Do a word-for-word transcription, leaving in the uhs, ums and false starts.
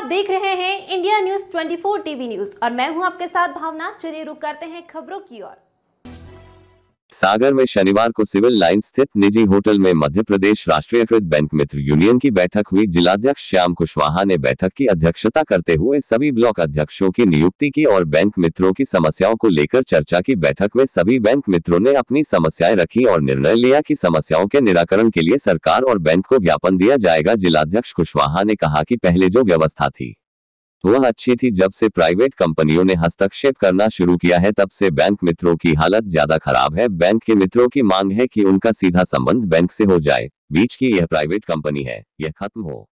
देख रहे हैं इंडिया न्यूज चौबीस टीवी न्यूज और मैं हूं आपके साथ भावना। चलिए रुक करते हैं खबरों की ओर। सागर में शनिवार को सिविल लाइन स्थित निजी होटल में मध्य प्रदेश राष्ट्रीयकृत बैंक मित्र यूनियन की बैठक हुई। जिलाध्यक्ष श्याम कुशवाहा ने बैठक की अध्यक्षता करते हुए सभी ब्लॉक अध्यक्षों की नियुक्ति की और बैंक मित्रों की समस्याओं को लेकर चर्चा की। बैठक में सभी बैंक मित्रों ने अपनी समस्याएं रखी और निर्णय लिया कि समस्याओं के निराकरण के लिए सरकार और बैंक को ज्ञापन दिया जाएगा। जिलाध्यक्ष कुशवाहा ने कहा कि पहले जो व्यवस्था थी वह अच्छी थी, जब से प्राइवेट कंपनियों ने हस्तक्षेप करना शुरू किया है तब से बैंक मित्रों की हालत ज्यादा खराब है। बैंक के मित्रों की मांग है कि उनका सीधा संबंध बैंक से हो जाए, बीच की यह प्राइवेट कंपनी है, यह खत्म हो।